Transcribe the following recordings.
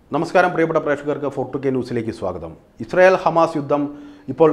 നമസ്കാരം പ്രിയപ്പെട്ട പ്രേക്ഷകർക്ക് 4K ന്യൂസിലേക്ക് സ്വാഗതം. ഇസ്രായേൽ ഹമാസ് യുദ്ധം ഇപ്പോൾ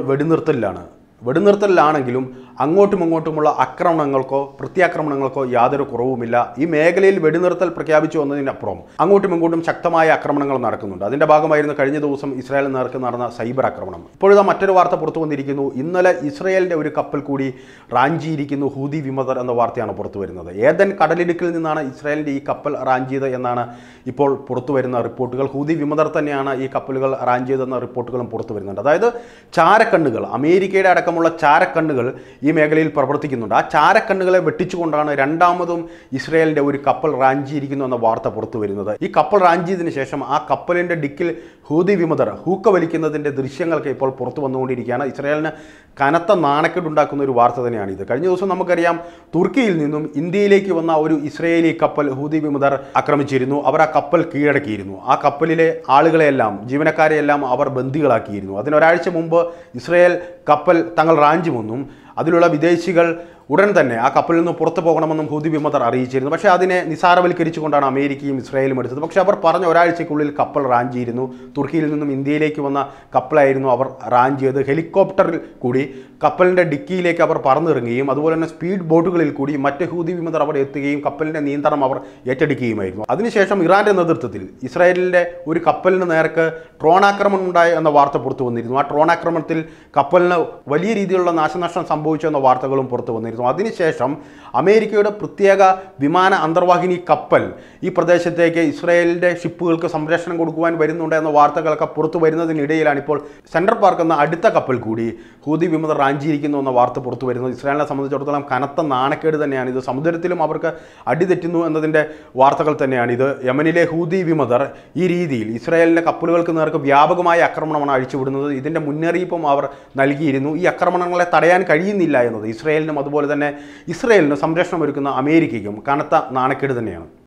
വെടിനിർത്തലിലാണെങ്കിലും അങ്ങോട്ടുമുള്ള ആക്രമണങ്ങൾക്കോ പ്രത്യാക്രമണങ്ങൾക്കോ യാതൊരു കുറവുമില്ല. ഈ മേഖലയിൽ വെടിനിർത്തൽ പ്രഖ്യാപിച്ചു വന്നതിനപ്പുറം അങ്ങോട്ടും ശക്തമായ ആക്രമണങ്ങൾ നടക്കുന്നുണ്ട്. അതിൻ്റെ ഭാഗമായിരുന്നു കഴിഞ്ഞ ദിവസം ഇസ്രായേൽ നേർക്ക് നടന്ന സൈബർ ആക്രമണം. ഇപ്പോഴത്തെ മറ്റൊരു വാർത്ത പുറത്തു വന്നിരിക്കുന്നു. ഇന്നലെ ഇസ്രായേലിൻ്റെ ഒരു കപ്പൽ കൂടി റാഞ്ചിയിരിക്കുന്നു ഹൂതി വിമതർ എന്ന വാർത്തയാണ് പുറത്തു വരുന്നത്. ഏതൻ കടലിടുക്കിൽ നിന്നാണ് ഇസ്രായേലിൻ്റെ ഈ കപ്പൽ റാഞ്ചിയത് എന്നാണ് ഇപ്പോൾ പുറത്തു വരുന്ന റിപ്പോർട്ടുകൾ. ഹൂതി വിമതർ തന്നെയാണ് ഈ കപ്പലുകൾ റാഞ്ചിയതെന്ന റിപ്പോർട്ടുകളും പുറത്തു വരുന്നുണ്ട്. അതായത് ചാരക്കണ്ണുകൾ, അമേരിക്കയുടെ അടക്കമുള്ള ചാരക്കണ്ണുകൾ ഈ മേഖലയിൽ പ്രവർത്തിക്കുന്നുണ്ട്. ആ ചാരക്കണ്ണുകളെ വെട്ടിച്ചുകൊണ്ടാണ് രണ്ടാമതും ഇസ്രായേലിൻ്റെ ഒരു കപ്പൽ റാഞ്ചിയിരിക്കുന്നു എന്ന വാർത്ത പുറത്തു വരുന്നത്. ഈ കപ്പൽ റാഞ്ചിയതിനു ശേഷം ആ കപ്പലിൻ്റെ ഡിക്കിൽ ഹൂതി വിമതർ ഹൂക്ക വലിക്കുന്നതിൻ്റെ ദൃശ്യങ്ങളൊക്കെ ഇപ്പോൾ പുറത്തു വന്നുകൊണ്ടിരിക്കുകയാണ്. ഇസ്രായേലിന് കനത്ത നാണക്കേടുണ്ടാക്കുന്ന ഒരു വാർത്ത തന്നെയാണ് ഇത്. കഴിഞ്ഞ ദിവസം നമുക്കറിയാം, തുർക്കിയിൽ നിന്നും ഇന്ത്യയിലേക്ക് വന്ന ഒരു ഇസ്രായേലി കപ്പൽ ഹൂതി വിമതർ ആക്രമിച്ചിരുന്നു. അവർ ആ കപ്പൽ കീഴടക്കിയിരുന്നു. ആ കപ്പലിലെ ആളുകളെയെല്ലാം, ജീവനക്കാരെയെല്ലാം അവർ ബന്ദികളാക്കിയിരുന്നു. അതിനൊരാഴ്ച മുമ്പ് ഇസ്രായേൽ കപ്പൽ തങ്ങൾ റാഞ്ചുമെന്നും അതിലുള്ള വിദേശികൾ ഉടൻ തന്നെ ആ കപ്പലിൽ നിന്ന് പുറത്തു പോകണമെന്നും ഹൂതി വിമതർ അറിയിച്ചിരുന്നു. പക്ഷേ അതിനെ നിസാരവൽക്കരിച്ചുകൊണ്ടാണ് അമേരിക്കയും ഇസ്രായേലും എടുത്തത്. പക്ഷേ അവർ പറഞ്ഞ ഒരാഴ്ചയ്ക്കുള്ളിൽ കപ്പൽ റാഞ്ചിയിരുന്നു. തുർക്കിയിൽ നിന്നും ഇന്ത്യയിലേക്ക് വന്ന കപ്പലായിരുന്നു അവർ റാഞ്ചിയത്. ഹെലികോപ്റ്ററിൽ കൂടി കപ്പലിൻ്റെ ഡിക്കിയിലേക്ക് അവർ പറന്നിറങ്ങുകയും അതുപോലെ തന്നെ സ്പീഡ് ബോട്ടുകളിൽ കൂടി മറ്റ് ഹൂതി വിമതർ അവർ എത്തുകയും കപ്പലിൻ്റെ നിയന്ത്രണം അവർ ഏറ്റെടുക്കുകയുമായിരുന്നു. അതിനുശേഷം ഇറാൻ്റെ നേതൃത്വത്തിൽ ഇസ്രായേലിൻ്റെ ഒരു കപ്പലിന് നേർക്ക് ഡ്രോൺ ആക്രമണം ഉണ്ടായി എന്ന വാർത്ത പുറത്തു വന്നിരുന്നു. ആ ഡ്രോൺ ആക്രമണത്തിൽ കപ്പലിന് വലിയ രീതിയിലുള്ള നാശനഷ്ടം സംഭവിച്ചു എന്ന വാർത്തകളും പുറത്തു വന്നിരുന്നു. അതിനുശേഷം അമേരിക്കയുടെ പ്രത്യേക വിമാന അന്തർവാഹിനി കപ്പൽ ഈ പ്രദേശത്തേക്ക് ഇസ്രായേലിൻ്റെ ഷിപ്പുകൾക്ക് സംരക്ഷണം കൊടുക്കുവാൻ വരുന്നുണ്ട് എന്ന വാർത്തകളൊക്കെ പുറത്തു വരുന്നതിനിടയിലാണ് ഇപ്പോൾ സെൻട്രൽ പാർക്ക് എന്ന അടുത്ത കപ്പൽ കൂടി ഹൂതി വിമതർ റാഞ്ചിയിരിക്കുന്നു എന്ന വാർത്ത പുറത്തു വരുന്നത്. ഇസ്രായേലിനെ സംബന്ധിച്ചിടത്തോളം കനത്ത നാണക്കേട് തന്നെയാണിത്. സമുദ്രത്തിലും അവർക്ക് അടിതെറ്റുന്നു എന്നതിൻ്റെ വാർത്തകൾ തന്നെയാണിത്. യമനിലെ ഹൂതി വിമതർ ഈ രീതിയിൽ ഇസ്രായേലിൻ്റെ കപ്പലുകൾക്ക് നേർക്ക് വ്യാപകമായ ആക്രമണമാണ് അഴിച്ചുവിടുന്നത്. ഇതിൻ്റെ മുന്നറിയിപ്പും അവർ നൽകിയിരുന്നു. ഈ ആക്രമണങ്ങളെ തടയാൻ കഴിയുന്നില്ല എന്നത് ഇസ്രായേലിനും അതുപോലെ തന്നെ ഇസ്രായേലിന് സംരക്ഷണം ഒരുക്കുന്ന അമേരിക്കയ്ക്കും കനത്ത നാണക്കേട് തന്നെയാണ്.